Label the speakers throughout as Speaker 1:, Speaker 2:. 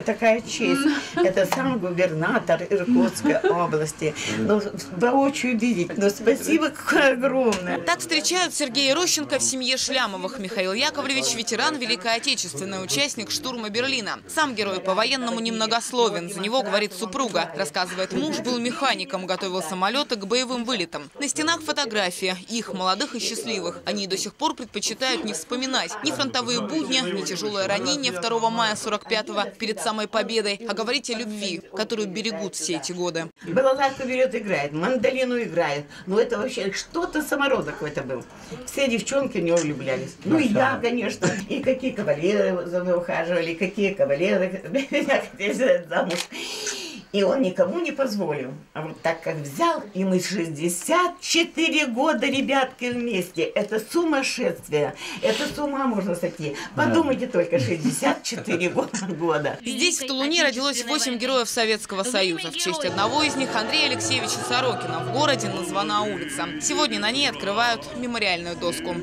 Speaker 1: Такая честь. Это сам губернатор Иркутской области. Ну, воочию видеть. Ну, спасибо какое огромное.
Speaker 2: Так встречают Сергея Рощенко в семье Шлямовых. Михаил Яковлевич – ветеран Великой Отечественной, участник штурма Берлина. Сам герой по-военному немногословен. За него говорит супруга. Рассказывает, муж был механиком, готовил самолеты к боевым вылетам. На стенах фотографии. Их, молодых и счастливых. Они до сих пор предпочитают не вспоминать ни фронтовые будни, ни тяжелое ранение 2 мая 45-го перед самой победой, а говорить о любви, которую берегут все эти годы.
Speaker 1: Балалайку берет, играет, мандолину играет. Ну это вообще что-то самородок в это был. Все девчонки в него влюблялись. Ну и я, конечно. И какие кавалеры за мной ухаживали, какие кавалеры меня хотели взять замуж. И он никому не позволил. А вот так как взял, и мы 64 года, ребятки, вместе. Это сумасшествие. Это с ума можно сойти. Подумайте только, 64 года.
Speaker 2: Здесь, в Тулуне, родилось 8 героев Советского Союза. В честь одного из них, Андрея Алексеевича Сорокина, в городе названа улица. Сегодня на ней открывают мемориальную доску.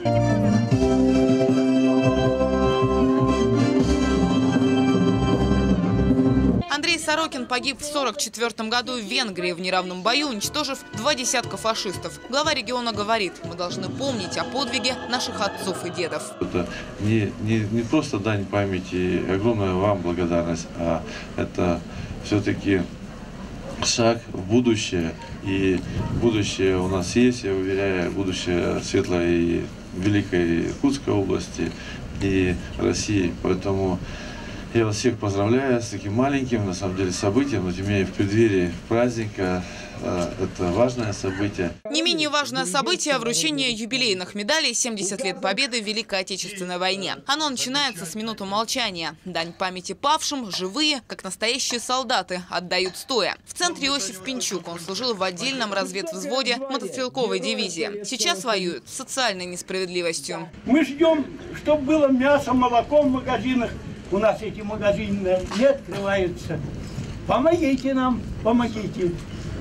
Speaker 2: Андрей Сорокин погиб в 1944 году в Венгрии в неравном бою, уничтожив 2 десятка фашистов. Глава региона говорит, мы должны помнить о подвиге наших отцов и дедов.
Speaker 3: Это не просто дань памяти и огромная вам благодарность, а это все-таки шаг в будущее. И будущее у нас есть, я уверяю, будущее светлое и Великой Иркутской области и России. Поэтому я вас всех поздравляю с таким маленьким, на самом деле, событием, но тем не менее в преддверии праздника это важное событие.
Speaker 2: Не менее важное событие – вручение юбилейных медалей 70 лет Победы в Великой Отечественной войне. Оно начинается с минуты молчания. Дань памяти павшим, живые, как настоящие солдаты, отдают стоя. В центре Иосиф Пинчук. Он служил в отдельном разведвзводе мотострелковой дивизии. Сейчас воюет с социальной несправедливостью.
Speaker 4: Мы ждем, чтобы было мясо, молоко в магазинах. У нас эти магазины не открываются. Помогите нам, помогите.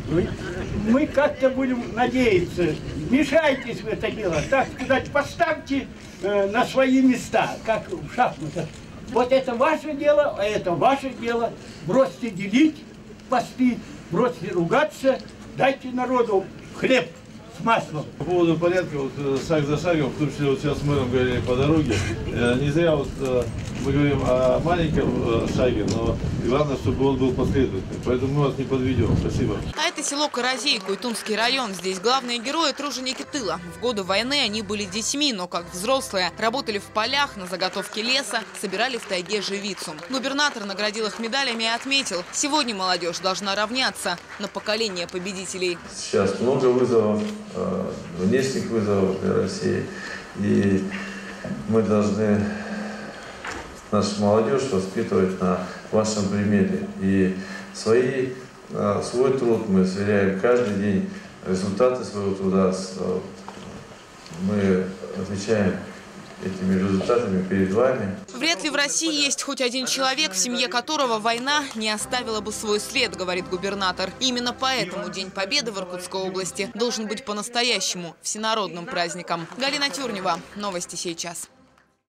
Speaker 4: Мы как-то будем надеяться. Вмешайтесь в это дело. Так сказать, поставьте на свои места, как в шахматах. Вот это ваше дело, а это ваше дело. Бросьте делить посты, бросьте ругаться, дайте народу хлеб с маслом.
Speaker 3: По поводу порядка, вот шаг за шагом, в том числе вот сейчас с мэром говорили по дороге, не зря вот мы говорим о маленьком шаге, но главное, чтобы он был последовательным. Поэтому мы вас не подведем. Спасибо.
Speaker 2: А это село Каразей, Куйтунский район. Здесь главные герои – труженики тыла. В годы войны они были детьми, но как взрослые. Работали в полях, на заготовке леса, собирали в тайге живицу. Губернатор наградил их медалями и отметил – сегодня молодежь должна равняться на поколение победителей.
Speaker 3: Сейчас много вызовов, внешних вызовов для России. И мы должны нашу молодежь воспитывать на вашем примере. И свой труд мы сверяем каждый день, результаты своего труда мы отвечаем этими результатами перед вами.
Speaker 2: Вряд ли в России есть хоть один человек, в семье которого война не оставила бы свой след, говорит губернатор. И именно поэтому День Победы в Иркутской области должен быть по-настоящему всенародным праздником. Галина Тюрнева. Новости сейчас.